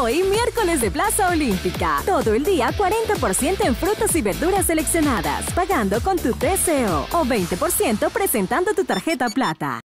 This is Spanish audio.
Hoy, miércoles de Plaza Olímpica. Todo el día 40% en frutas y verduras seleccionadas, pagando con tu TCO o 20% presentando tu tarjeta plata.